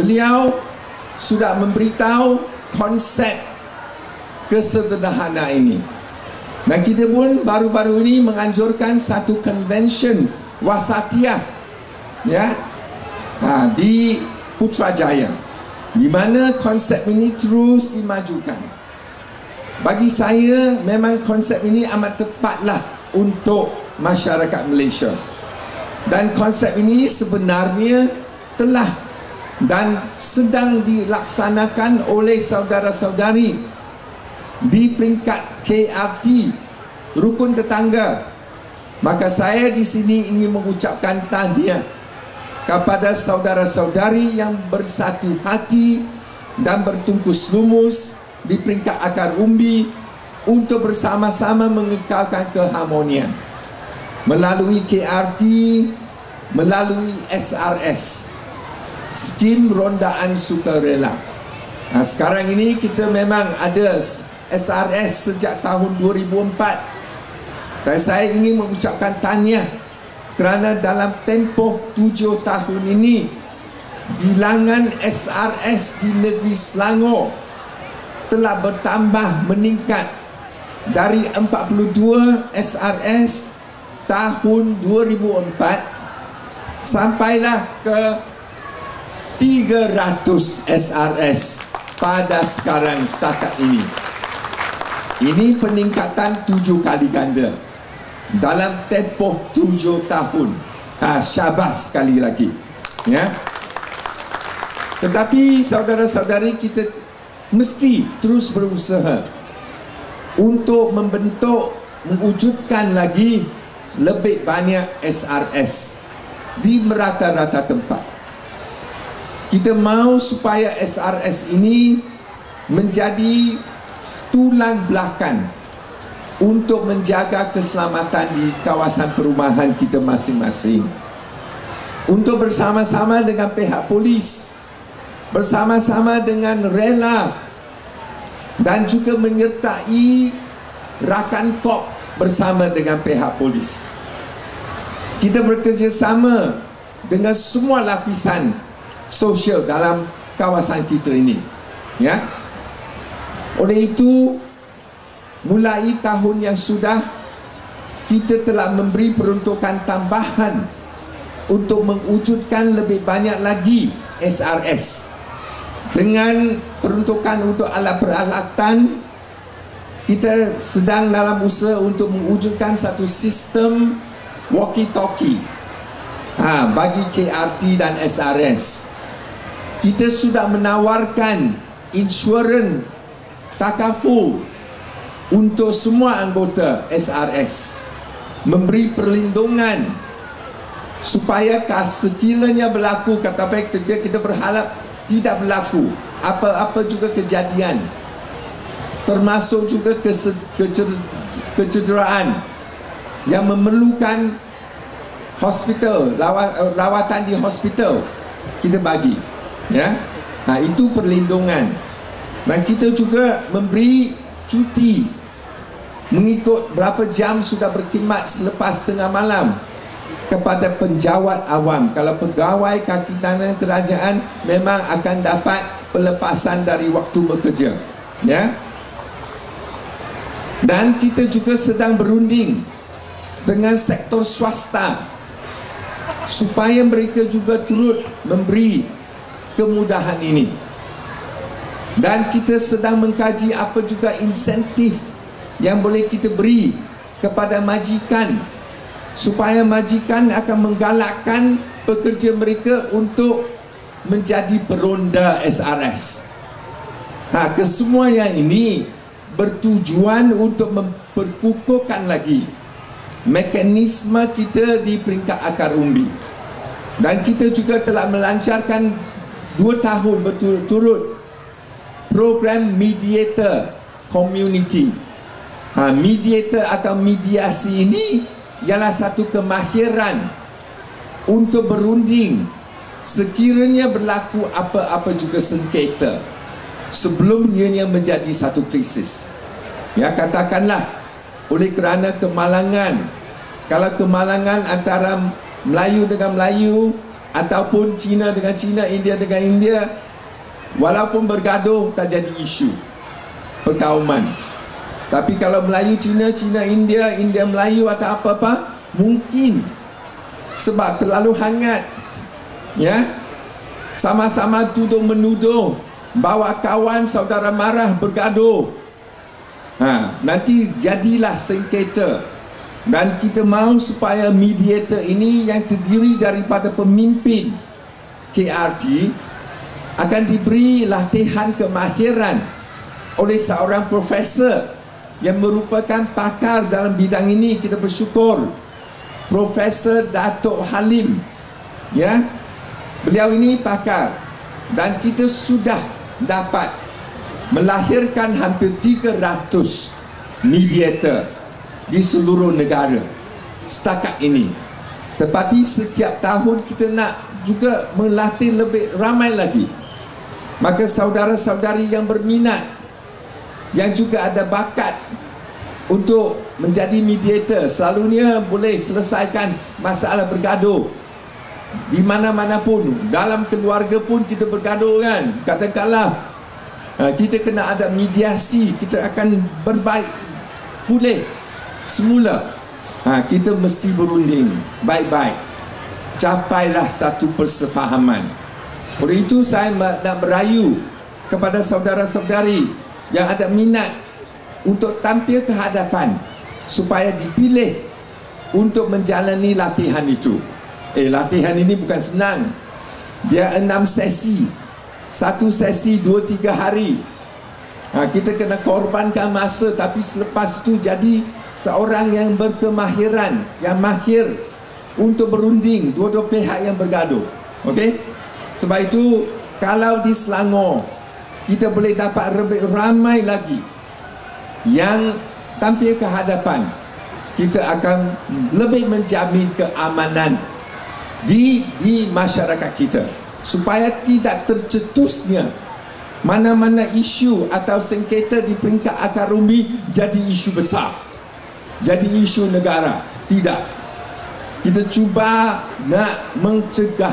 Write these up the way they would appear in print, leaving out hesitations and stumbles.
beliau sudah memberitahu konsep kesederhana ini. Dan kita pun baru-baru ini menganjurkan satu convention wasatiyah, ya, di Putrajaya, di mana konsep ini terus dimajukan. Bagi saya memang konsep ini amat tepatlah untuk masyarakat Malaysia. Dan konsep ini sebenarnya telah dan sedang dilaksanakan oleh saudara-saudari di peringkat KRT rukun tetangga. Maka saya di sini ingin mengucapkan tahniah kepada saudara-saudari yang bersatu hati dan bertungkus lumus di peringkat akar umbi untuk bersama-sama mengekalkan keharmonian melalui KRT, melalui SRS, skim rondaan sukarela. Sekarang ini kita memang ada SRS sejak tahun 2004. Dan saya ingin mengucapkan tahniah kerana dalam tempoh 7 tahun ini bilangan SRS di negeri Selangor telah bertambah meningkat dari 42 SRS tahun 2004 sampailah ke 300 SRS pada sekarang setakat ini. Ini peningkatan 7 kali ganda dalam tempoh 7 tahun. Syabas sekali lagi, ya. Tetapi saudara-saudari, kita mesti terus berusaha untuk mewujudkan lagi lebih banyak SRS di merata-rata tempat. Kita mahu supaya SRS ini menjadi tulang belakang untuk menjaga keselamatan di kawasan perumahan kita masing-masing. Untuk bersama-sama dengan pihak polis, bersama-sama dengan rela dan juga menyertai rakan kop bersama dengan pihak polis. Kita bekerjasama dengan semua lapisan sosial dalam kawasan kita ini, ya. Oleh itu, mulai tahun yang sudah, kita telah memberi peruntukan tambahan untuk mewujudkan lebih banyak lagi SRS. Dengan peruntukan untuk alat peralatan, kita sedang dalam usaha untuk mewujudkan satu sistem walkie-talkie bagi KRT dan SRS. Kita sudah menawarkan insurans takaful untuk semua anggota SRS, memberi perlindungan supaya sekiranya berlaku, kata baik kita berharap tidak berlaku apa-apa juga kejadian, termasuk juga kecederaan yang memerlukan hospital, rawatan di hospital, kita bagi, ya. Itu perlindungan. Dan kita juga memberi cuti mengikut berapa jam sudah berkhidmat selepas tengah malam kepada penjawat awam. Kalau pegawai kaki tangan kerajaan memang akan dapat pelepasan dari waktu bekerja, ya. Dan kita juga sedang berunding dengan sektor swasta supaya mereka juga turut memberi kemudahan ini. Dan kita sedang mengkaji apa juga insentif yang boleh kita beri kepada majikan supaya majikan akan menggalakkan pekerja mereka untuk menjadi peronda SRS. Kesemuanya ini bertujuan untuk memperkukuhkan lagi mekanisme kita di peringkat akar umbi. Dan kita juga telah melancarkan 2 tahun berturut-turut program mediator community. Mediator atau mediasi ini ialah satu kemahiran untuk berunding sekiranya berlaku apa-apa juga sengketa sebelum ianya menjadi satu krisis. Ya, katakanlah oleh kerana kemalangan, kalau kemalangan antara Melayu dengan Melayu ataupun China dengan China, India dengan India, walaupun bergaduh tak jadi isu perkauman. Tapi kalau Melayu Cina, Cina India, India Melayu atau apa-apa, mungkin sebab terlalu hangat, ya, sama-sama tuduh menuduh, bawa kawan saudara marah bergaduh, nanti jadilah sengketa. Dan kita mahu supaya mediator ini yang terdiri daripada pemimpin KRT akan diberi latihan kemahiran oleh seorang profesor yang merupakan pakar dalam bidang ini. Kita bersyukur Profesor Datuk Halim, ya, beliau ini pakar, dan kita sudah dapat melahirkan hampir 300 mediator di seluruh negara setakat ini. Tetapi setiap tahun kita nak juga melatih lebih ramai lagi. Maka saudara-saudari yang berminat, yang juga ada bakat untuk menjadi mediator, selalunya boleh selesaikan masalah bergaduh di mana-mana pun. Dalam keluarga pun kita bergaduh kan, katakanlah kita kena ada mediasi, kita akan berbaik pulih semula. Kita mesti berunding baik-baik, capailah satu persefahaman. Oleh itu saya nak merayu kepada saudara-saudari yang ada minat untuk tampil ke hadapan supaya dipilih untuk menjalani latihan itu. Latihan ini bukan senang. Dia 6 sesi. Satu sesi 2-3 hari. Kita kena korbankan masa, tapi selepas itu jadi seorang yang berkemahiran, yang mahir untuk berunding dua-dua pihak yang bergaduh. Okey? Sebab itu kalau di Selangor kita boleh dapat lebih ramai lagi yang tampil ke hadapan, kita akan lebih menjamin keamanan di masyarakat kita, supaya tidak tercetusnya mana-mana isu atau sengketa di peringkat akar umbi jadi isu besar, jadi isu negara. Tidak. Kita cuba nak mencegah.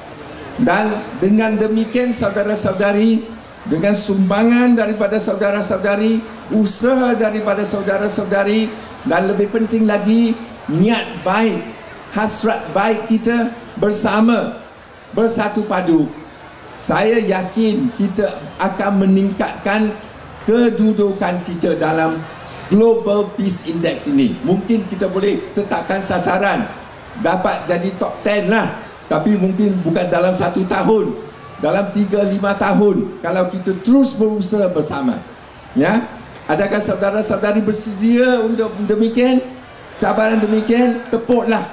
Dan dengan demikian saudara-saudari, dengan sumbangan daripada saudara-saudari, usaha daripada saudara-saudari, dan lebih penting lagi niat baik, hasrat baik kita bersama, bersatu padu, saya yakin kita akan meningkatkan kedudukan kita dalam Global Peace Index ini. Mungkin kita boleh tetapkan sasaran dapat jadi top 10 lah, tapi mungkin bukan dalam 1 tahun, dalam 3-5 tahun, kalau kita terus berusaha bersama. Ya, adakah saudara-saudari bersedia untuk demikian? Cabaran demikian, tepuklah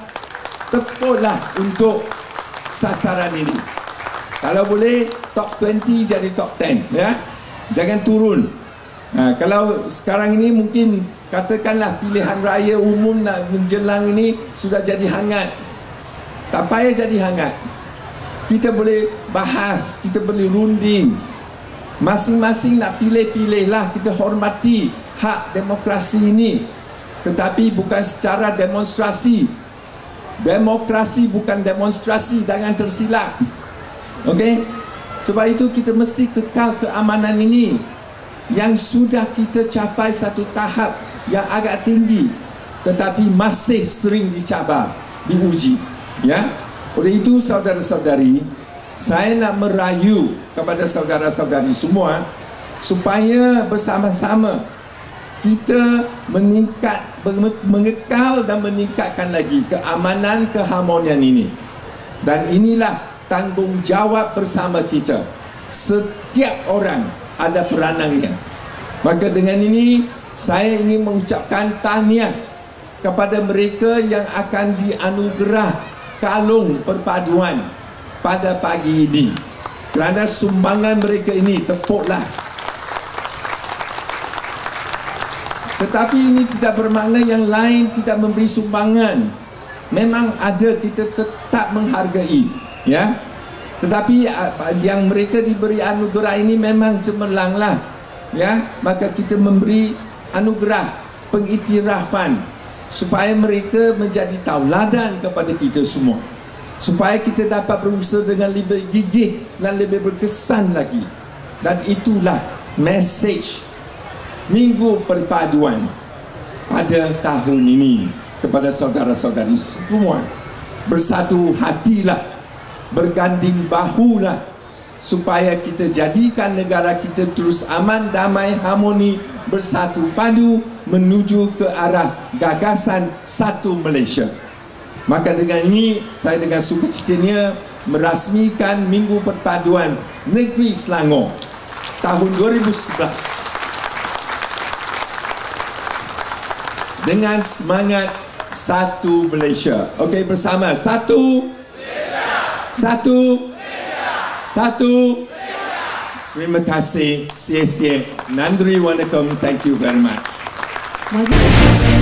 untuk sasaran ini. Kalau boleh top 20 jadi top 10, ya. Jangan turun. Kalau sekarang ini mungkin katakanlah pilihan raya umum nak menjelang ini sudah jadi hangat. Tak payah jadi hangat. Kita boleh bahas, kita boleh runding. Masing-masing nak pilih-pilihlah, kita hormati hak demokrasi ini. Tetapi bukan secara demonstrasi. Demokrasi bukan demonstrasi, jangan tersilap. Okey? Sebab itu kita mesti kekal keamanan ini yang sudah kita capai satu tahap yang agak tinggi, tetapi masih sering dicabar, diuji. Ya? Oleh itu saudara-saudari, saya nak merayu kepada saudara-saudari semua supaya bersama-sama kita mengekal dan meningkatkan lagi keamanan, keharmonian ini. Dan inilah tanggungjawab bersama kita. Setiap orang ada peranannya. Maka dengan ini saya ingin mengucapkan tahniah kepada mereka yang akan dianugerah kalung perpaduan pada pagi ini. Kerana sumbangan mereka ini, tepuklah. Tetapi ini tidak bermakna yang lain tidak memberi sumbangan. Memang ada, kita tetap menghargai, ya. Tetapi yang mereka diberi anugerah ini memang cemerlanglah, ya. Maka kita memberi anugerah pengiktirafan supaya mereka menjadi tauladan kepada kita semua. supaya kita dapat berusaha dengan lebih gigih dan lebih berkesan lagi. Dan itulah mesej Minggu Perpaduan pada tahun ini kepada saudara-saudari semua. Bersatu hatilah, berganding bahulah, supaya kita jadikan negara kita terus aman, damai, harmoni, bersatu padu menuju ke arah gagasan satu Malaysia. Maka dengan ini, saya dengan sukacitanya merasmikan Minggu Perpaduan Negeri Selangor tahun 2011 dengan semangat satu Malaysia. Okey, bersama. Satu Malaysia. Satu Malaysia. Satu Malaysia. Terima kasih. Sia-sia. Nandri Wanakum. Thank you very much.